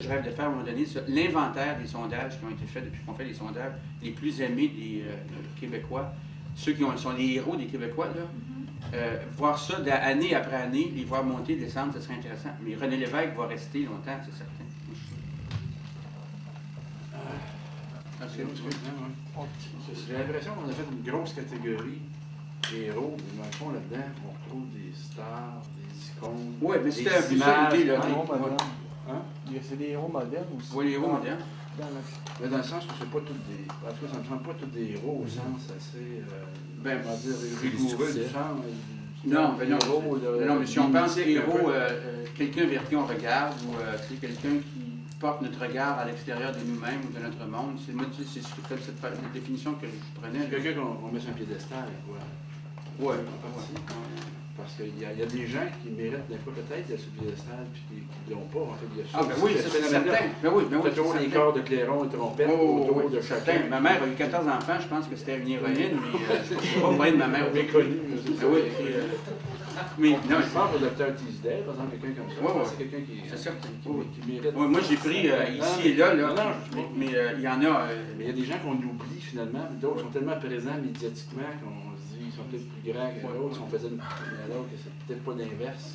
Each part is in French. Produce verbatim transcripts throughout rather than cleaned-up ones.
Je rêve de faire à un moment donné l'inventaire des sondages qui ont été faits depuis qu'on fait les sondages les plus aimés des euh, Québécois, ceux qui ont, sont les héros des Québécois, là. Euh, voir ça d'année après année, les voir monter, descendre, ce serait intéressant. Mais René Lévesque va rester longtemps, c'est certain. Ah, j'ai l'impression qu'on a fait une grosse catégorie héros, mais dans le fond, là-dedans, on retrouve des stars, des icônes. Oui, mais c'était un peu ça l'idée, là. Hein? C'est des héros modernes aussi. Oui, les héros dans, modernes. Dans, la... Mais dans le sens que c'est pas tous des. En tout cas, ça ne me semble pas tous des héros au sens assez. Euh, ben, on va dire rigoureux du genre. Non, mais non, héros, de, non, mais si on pense héros, euh, euh, quelqu'un vers qui on regarde, ou euh, c'est quelqu'un qui porte notre regard à l'extérieur de nous-mêmes ou de notre monde, c'est cette, cette définition que je prenais. Quelqu'un qu'on met sur un piédestal, quoi. Oui, parce qu'il y, y a des gens qui méritent des fois peut-être d'être sur le piédestal puis qui ne l'ont pas. En fait, il y a ça. Ah, ben oui, c'est certain. Ben oui, ben oui. Toujours les corps de clairon et trompettes oh, autour oui, de chacun. Ma mère a eu quatorze enfants, je pense que c'était une héroïne, mais euh, je ne sais pas vrai de ma mère. Méconnue. Ben oui, euh, mais non, je pense au docteur Teasdale, par exemple, quelqu'un comme ça. Ouais, ouais. C'est quelqu'un qui, c'est certain. qui, qui, qui mérite. Ouais, moi, j'ai pris euh, ici et là, là non, non, mais, mais euh, il y en a. Euh, mais il y a des gens qu'on oublie finalement, d'autres sont tellement présents médiatiquement qu'on se dit qu'ils sont peut-être plus grands que l'autre. Si on faisait une alors que c'est peut-être pas l'inverse.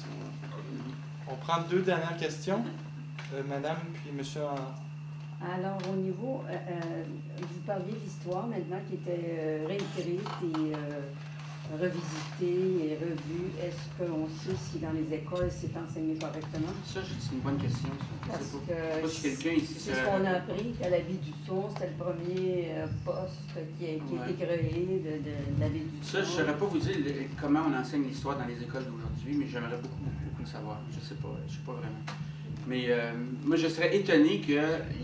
On prend deux dernières questions, euh, madame, puis monsieur. Alors, au niveau, euh, euh, vous parliez de l'histoire maintenant qui était euh, réécrite et euh, revisitée et revue. Est-ce qu'on sait si dans les écoles c'est enseigné correctement? Ça, c'est une bonne question. Ça. Parce pas, que pas si quelqu'un ici. C'est ce qu'on a appris, qu'à la vie du son, c'était le premier euh, poste qui a, qui a ouais. été créé de, de, de la vie du son. Ça, je ne saurais pas vous dire le, comment on enseigne l'histoire dans les écoles d'aujourd'hui, mais j'aimerais beaucoup, beaucoup, beaucoup le savoir. Je ne sais pas, je ne sais pas vraiment. Mais euh, moi, je serais étonné qu'il y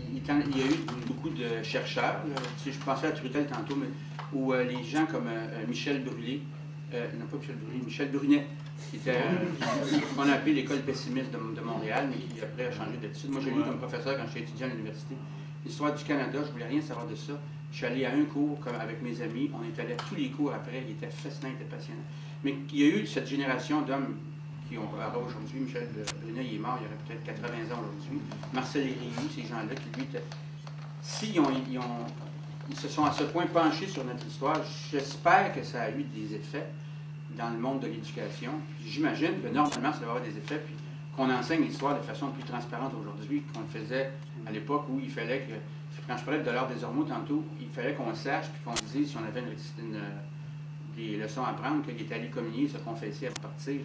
a eu beaucoup de chercheurs, là, tu sais, je pensais à Trudel tantôt, mais, ou euh, les gens comme euh, Michel Brûlé, euh, non pas Michel Brûlé, Michel Brunet, qui était euh, qu'on a appelé l'école pessimiste de, de Montréal, mais qui après a changé d'études. Moi, j'ai lu comme professeur quand j'étais étudiant à l'université. L'histoire du Canada, je ne voulais rien savoir de ça. Je suis allé à un cours comme avec mes amis, on est allé à tous les cours après, il était fascinant, il était passionnant. Mais il y a eu cette génération d'hommes qui ont aujourd'hui, Michel Brunet, il est mort, il y aurait peut-être quatre-vingts ans aujourd'hui. Marcel Hériou, ces gens-là qui, lui, s'ils ont, ils ont, ils se sont à ce point penchés sur notre histoire, j'espère que ça a eu des effets dans le monde de l'éducation. J'imagine que normalement, ça va avoir des effets, puis qu'on enseigne l'histoire de façon plus transparente aujourd'hui qu'on le faisait à l'époque où il fallait que, quand je parlais de l'art des ormeaux tantôt, il fallait qu'on sache, puis qu'on dise si on avait une, une, des leçons à prendre, qu'il était allé communier, se confesser à partir.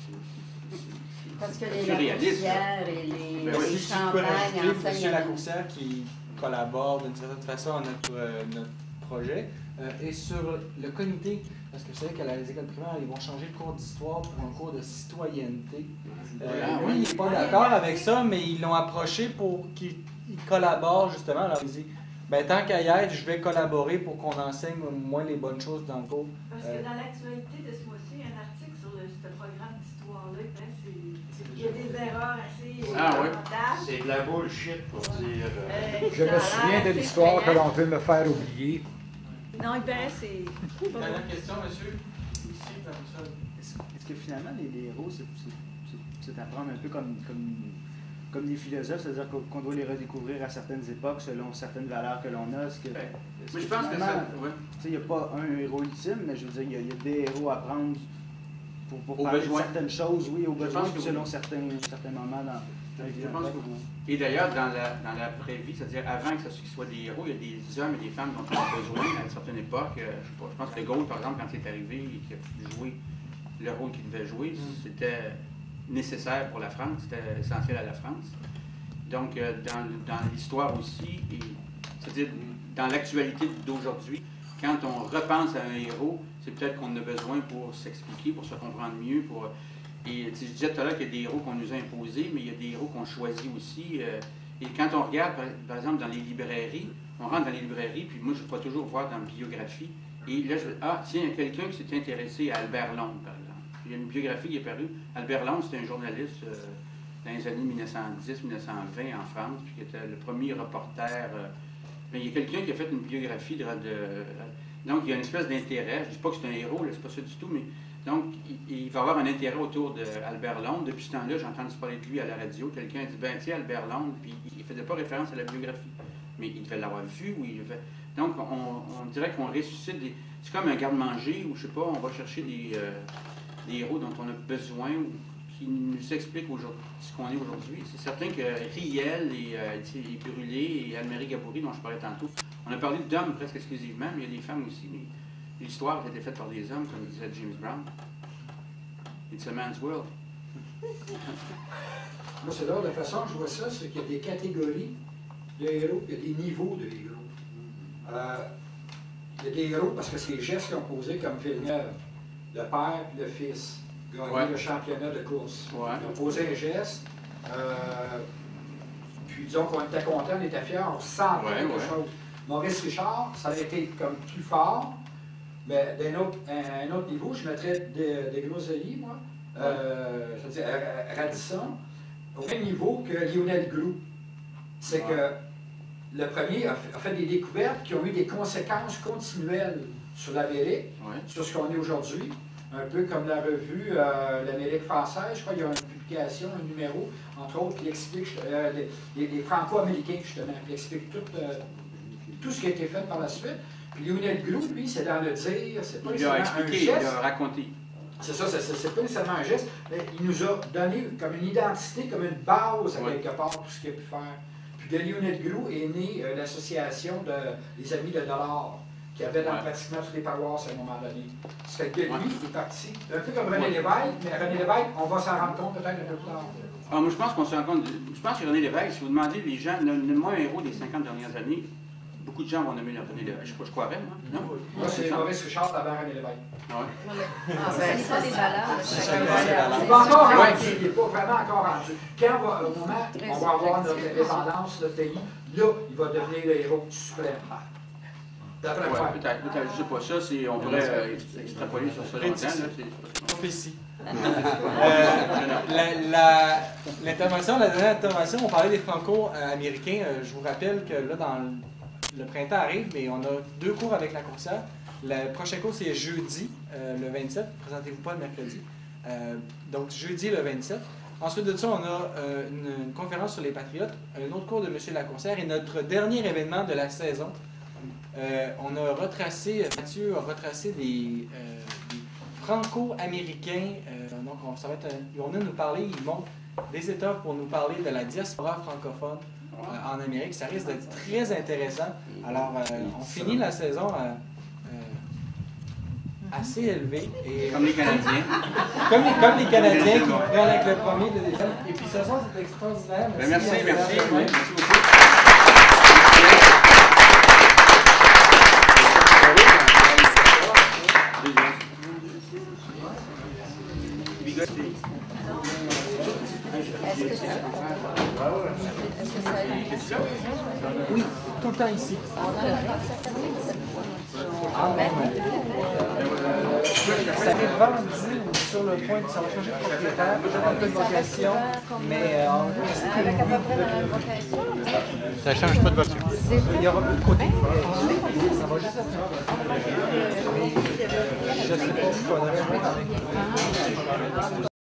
Parce que les Lacoussière et les, ben oui, les champagnes enseignent... M. Lacoussière qui collabore d'une certaine façon à notre, euh, notre projet. Euh, et sur le comité, parce que vous savez qu'à les écoles primaires, ils vont changer le cours d'histoire pour un cours de citoyenneté. Euh, ah, lui, il n'est pas d'accord avec ça, mais ils l'ont approché pour qu'il collabore justement. Alors, il dit, ben, tant qu'à y être, je vais collaborer pour qu'on enseigne au moins les bonnes choses dans le cours. Parce que dans l'actualité de ce mois-ci, il y a un article sur le, ce programme d'histoire-là. Il y a des erreurs assez ah, oui. C'est de la bullshit pour dire. Euh... Je me souviens de l'histoire que l'on veut me faire oublier. Non, il paraît c'est. Dernière question, monsieur. Ici, comme ça. Est-ce que finalement, les, les héros, c'est apprendre un peu comme, comme, comme des philosophes, c'est-à-dire qu'on doit les redécouvrir à certaines époques selon certaines valeurs que l'on a? Est-ce que, ouais. est-ce Mais que je pense que ça. Ouais. Il n'y a pas un héros ultime, mais je veux dire, il y a, il y a des héros à prendre pour, pour parler de certaines choses, oui, au besoin, selon oui. certains, certains moments dans. Je pense que oui. Et d'ailleurs, dans la, dans la vraie vie, c'est-à-dire avant que ce soit des héros, il y a des hommes et des femmes dont on a besoin à une certaine époque. Je, sais pas, je pense que De Gaulle, par exemple, quand il est arrivé et qu'il a pu jouer le rôle qu'il devait jouer, mm. c'était nécessaire pour la France, c'était essentiel à la France. Donc, dans, dans l'histoire aussi, c'est-à-dire dans l'actualité d'aujourd'hui, quand on repense à un héros, c'est peut-être qu'on en a besoin pour s'expliquer, pour se comprendre mieux, pour... Et je disais tout à l'heure qu'il y a des héros qu'on nous a imposés, mais il y a des héros qu'on choisit aussi. Euh, et quand on regarde, par, par exemple, dans les librairies, on rentre dans les librairies, puis moi, je ne vais pas toujours voir dans la biographie. Et là, je ah, tiens, il y a quelqu'un qui s'est intéressé à Albert Londres, par exemple. Il y a une biographie qui est parue. Albert Londres, c'était un journaliste euh, dans les années mille neuf cent dix mille neuf cent vingt en France, puis qui était le premier reporter. Euh, mais il y a quelqu'un qui a fait une biographie de, de Donc, il y a une espèce d'intérêt. Je ne dis pas que c'est un héros, c'est pas ça du tout, mais donc, il, il va y avoir un intérêt autour d'Albert Londres. Depuis ce temps-là, j'ai entendu parler de lui à la radio. Quelqu'un a dit, ben, tiens, Albert Londres, puis il ne faisait pas référence à la biographie, mais il devait l'avoir vu. Ou il devait... Donc, on, on dirait qu'on ressuscite des... C'est comme un garde-manger, ou je sais pas, on va chercher des, euh, des héros dont on a besoin, ou qui nous expliquent ce qu'on est aujourd'hui. C'est certain que Riel et, euh, et Brûlé et Alméry Gaboury, dont je parlais tantôt, on a parlé d'hommes presque exclusivement, mais il y a des femmes aussi. Mais l'histoire a été faite par des hommes, comme disait James Brown. It's a man's world. Moi, c'est là, de façon que je vois ça, c'est qu'il y a des catégories de héros, il y a des niveaux de héros. Euh, il y a des héros parce que c'est les gestes qu'ils ont posés comme Villeneuve, le père et le fils, gagner ouais. le championnat de course. Ouais. Ils ont posé un geste, euh, puis disons qu'on était content, on était fiers, on sentait ouais, quelque ouais. chose. Maurice Richard, ça a été comme plus fort, mais d'un autre, un, un autre niveau, je mettrais des, des Groseilliers, moi, euh, je veux dire, Radisson, au même niveau que Lionel Groulx. C'est ouais. que le premier a fait, a fait des découvertes qui ont eu des conséquences continuelles sur l'Amérique, ouais. sur ce qu'on est aujourd'hui. Un peu comme la revue euh, L'Amérique française, je crois qu'il y a une publication, un numéro, entre autres, qui explique euh, les, les, les Franco-Américains, justement, qui explique tout, euh, tout ce qui a été fait par la suite. Puis Lionel Groulx, lui, c'est dans le dire, c'est pas nécessairement un geste. Il a raconté. C'est ça, c'est pas nécessairement un geste, mais il nous a donné comme une identité, comme une base à ouais. quelque part, tout ce qu'il a pu faire. Puis de Lionel Groulx est née euh, l'association de, des Amis de Dollars, qui avait dans ouais. pratiquement toutes les paroisses à un moment donné. Ça fait que lui, ouais. il est parti, un peu comme René ouais. Lévesque, mais René Lévesque, on va s'en rendre compte peut-être un peu plus tard. Ah, moi, je pense qu'on se rend compte, de, je pense que René Lévesque, si vous demandez les gens, nomme-moi un héros des cinquante dernières années, beaucoup de gens vont nommer René Lévesque. Je, je croirais, moi. Non? Moi, c'est Maurice Richard avant René Lévesque. Ouais. Ah, ben, ça, c'est valable. Il n'est pas encore rendu, il n'est pas vraiment encore rendu. Quand va, au moment où on va avoir notre indépendance, notre pays, là, il va devenir le héros suprême. D'après moi. Ouais, peut-être, peut-être, je sais pas ça, c'est, on pourrait euh, extrapoler sur ça longtemps. Prophétie. L'intervention, la, la dernière intervention, on parlait des Franco-américains. Euh, je vous rappelle que là, dans le, le printemps arrive, mais on a deux cours avec la coursière. Le prochain cours, c'est jeudi, euh, le vingt-sept. Présentez-vous pas le mercredi. Euh, donc, jeudi, le vingt-sept. Ensuite de ça, on a euh, une, une conférence sur les Patriotes, un autre cours de M. Lacourcière et notre dernier événement de la saison. Euh, on a retracé, Mathieu a retracé des, euh, des Franco-américains. Euh, donc, on, ça va être, ils vont venir nous parler, ils montent des étapes pour nous parler de la diaspora francophone euh, en Amérique. Ça risque d'être très intéressant. Alors, euh, on finit la saison euh, euh, assez élevée. Et, comme les Canadiens. comme, les, comme les Canadiens qui prennent avec le premier de deuxième. Et puis, ce soir, c'est extraordinaire. Merci, merci. Merci, merci, merci beaucoup. Est-ce que ça... Est-ce que ça... Oui, tout le temps ici. Ah, mais... Ça m'est vendu sur le point de... Ça va changer de propriétaire, un peu de vocation, mais en avec à peu près la même vocation. Ça change pas de voiture. Il y aura plus de côté. Ça va juste être... Je sais pas, je connais.